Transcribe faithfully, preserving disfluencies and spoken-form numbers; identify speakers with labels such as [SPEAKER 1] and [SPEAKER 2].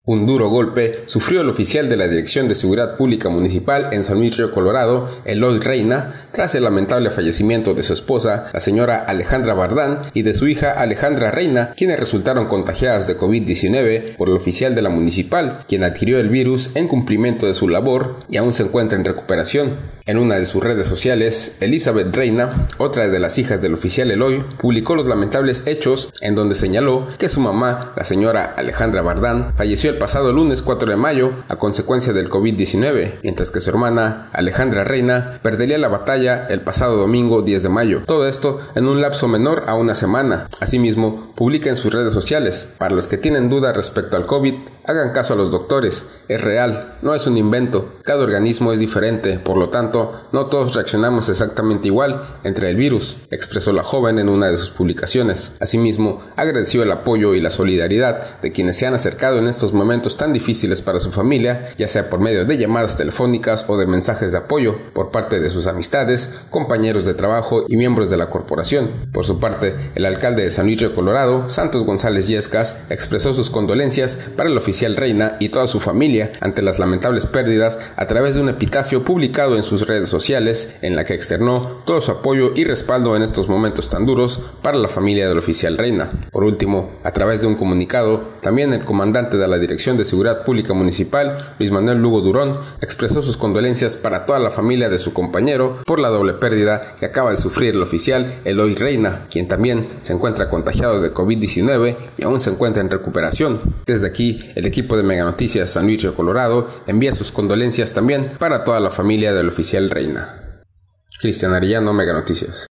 [SPEAKER 1] Un duro golpe sufrió el oficial de la Dirección de Seguridad Pública Municipal en San Luis Río Colorado, Eloy Reina, tras el lamentable fallecimiento de su esposa, la señora Alejandra Bardán, y de su hija Alejandra Reina, quienes resultaron contagiadas de COVID diecinueve por el oficial de la municipal, quien adquirió el virus en cumplimiento de su labor y aún se encuentra en recuperación. En una de sus redes sociales, Elizabeth Reina, otra de las hijas del oficial Eloy, publicó los lamentables hechos en donde señaló que su mamá, la señora Alejandra Bardán, falleció el pasado lunes cuatro de mayo a consecuencia del COVID diecinueve, mientras que su hermana, Alejandra Reina, perdería la batalla el pasado domingo diez de mayo. Todo esto en un lapso menor a una semana. Asimismo, publica en sus redes sociales: para los que tienen dudas respecto al COVID, hagan caso a los doctores, es real, no es un invento, cada organismo es diferente, por lo tanto, no todos reaccionamos exactamente igual entre el virus, expresó la joven en una de sus publicaciones. Asimismo, agradeció el apoyo y la solidaridad de quienes se han acercado en estos momentos tan difíciles para su familia, ya sea por medio de llamadas telefónicas o de mensajes de apoyo por parte de sus amistades, compañeros de trabajo y miembros de la corporación. Por su parte, el alcalde de San Luis Río Colorado, Santos González Yescas, expresó sus condolencias para el oficial Reina y toda su familia ante las lamentables pérdidas a través de un epitafio publicado en sus redes sociales, en la que externó todo su apoyo y respaldo en estos momentos tan duros para la familia del oficial Reina. Por último, a través de un comunicado, también el comandante de la Dirección de Seguridad Pública Municipal, Luis Manuel Lugo Durón, expresó sus condolencias para toda la familia de su compañero por la doble pérdida que acaba de sufrir el oficial Eloy Reina, quien también se encuentra contagiado de COVID diecinueve y aún se encuentra en recuperación. Desde aquí, el equipo de Mega Noticias San Luis Río Colorado envía sus condolencias también para toda la familia del oficial Reina. Cristian Arellano, Mega Noticias.